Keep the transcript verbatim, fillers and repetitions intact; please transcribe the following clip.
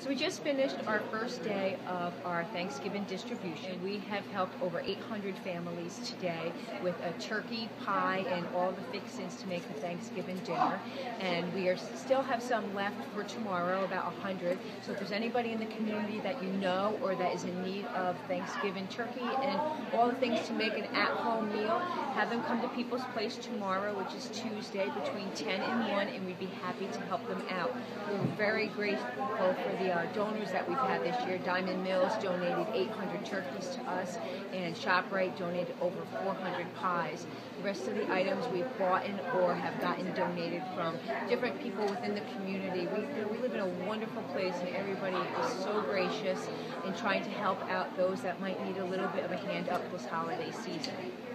So we just finished our first day of our Thanksgiving distribution. We have helped over eight hundred families today with a turkey, pie, and all the fixings to make the Thanksgiving dinner. And we are still have some left for tomorrow, about one hundred. So if there's anybody in the community that you know or that is in need of Thanksgiving turkey and all the things to make an at-home meal, have them come to People's Place tomorrow, which is Tuesday, between ten and one, and we'd be happy to help them out. We're very grateful for the uh, donors that we've had this year. Diamond Mills donated eight hundred turkeys to us, and ShopRite donated over four hundred pies. The rest of the items we've bought in or have gotten donated from different people within the community. We, you know, we live in a wonderful place, and everybody is so gracious in trying to help out those that might need a little bit of a hand up this holiday season.